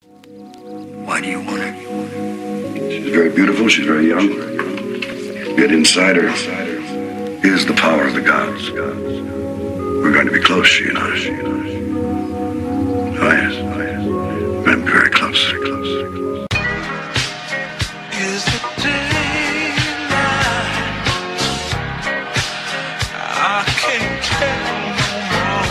Why do you want her? She's very beautiful, she's very young. Yet inside her is the power of the gods. We're going to be close, she and I. Oh yes. We're going to be very close, very close. Is the daylight? I can't tell no more.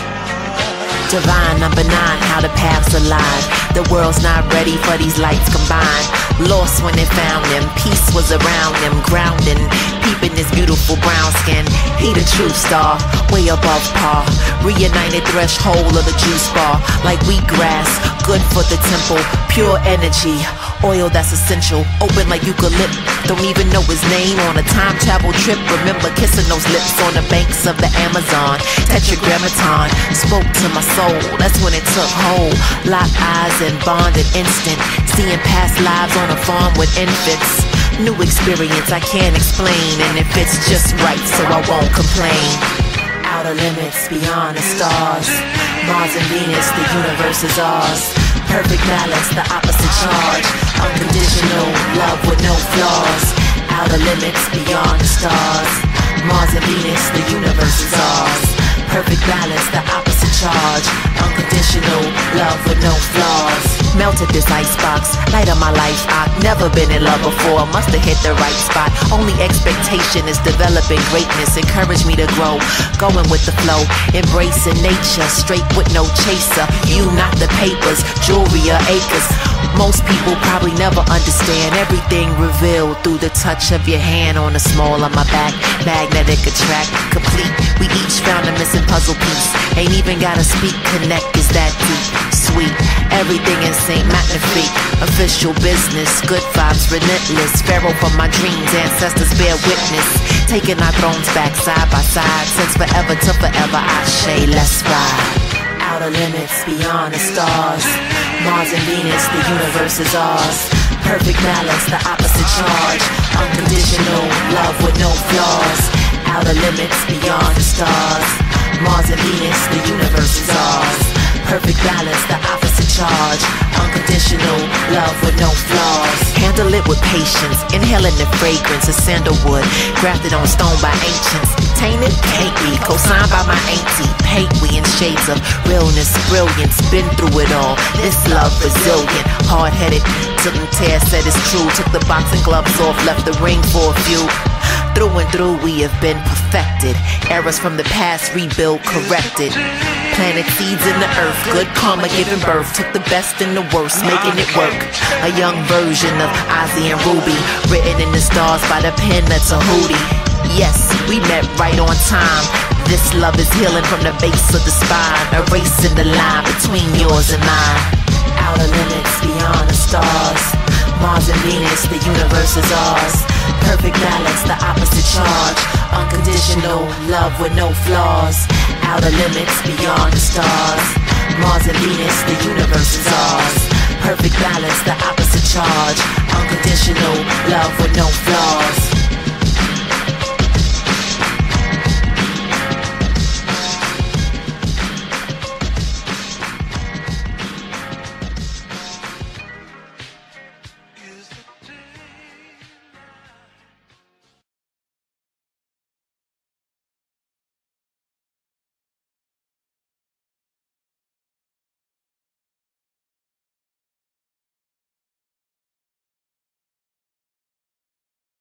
Divine, number 9, how the paths align. The world's not ready for these lights combined. Lost when they found him, peace was around them, grounding, peeping his beautiful brown skin. He the true star, way above par. Reunited threshold of the juice bar, like wheatgrass, good for the temple. Pure energy, oil that's essential. Open like eucalypt, don't even know his name. On a time travel trip, remember kissing those lips on the banks of the Amazon. Tetragrammaton spoke to my soul, that's when it took hold. Locked eyes and bonded instant, seeing past lives on a farm with infants. New experience I can't explain, and it fits just right, so I won't complain. Outer limits, beyond the stars. Mars and Venus, the universe is ours. Perfect balance, the opposite charge. Unconditional love with no flaws. Outer limits, beyond the stars. Mars and Venus, the universe is ours. Perfect balance, the opposite charge. Unconditional love with no flaws. Melted this icebox, light of my life. I've never been in love before, must've hit the right spot. Only expectation is developing greatness. Encourage me to grow, going with the flow. Embracing nature, straight with no chaser. You not the papers, jewelry or acres. Most people probably never understand everything revealed through the touch of your hand on the small of my back. Magnetic attract, complete. We each found a missing puzzle piece. Ain't even gotta speak, connect is that deep. Sweet, everything in Saint Magnifique. Official business, good vibes, relentless. Pharaoh for my dreams, ancestors bear witness. Taking our thrones back side by side. Since forever to forever, Ashe, let's ride. Outer limits, beyond the stars. Mars and Venus, the universe is ours. Perfect balance, the opposite charge. Unconditional love with no flaws. Outer limits, beyond the stars. Mars and Venus, the universe is ours. Perfect balance, the opposite charge. Unconditional love with no flaws. Handle it with patience, inhaling the fragrance of sandalwood, grafted on stone by ancients. Tainted, can't be, co-signed by my auntie. Paint we in shades of realness, brilliance. Been through it all, this love resilient. Hard-headed, till them tears said it's true. Took the boxing gloves off, left the ring for a few. Through and through we have been perfected. Errors from the past rebuilt, corrected. Planted seeds in the earth, good karma giving birth. Took the best and the worst, making it work. A young version of Ozzy and Ruby, written in the stars by the pen that's a Hootie. Yes, we met right on time. This love is healing from the base of the spine, erasing the line between yours and mine. Outer limits, beyond the stars. Mars and Venus, the universe is ours. Perfect balance, the opposite charge. Unconditional love with no flaws. Outer limits, beyond the stars. Mars and Venus, the universe is ours. Perfect balance, the opposite charge. Unconditional love with no flaws.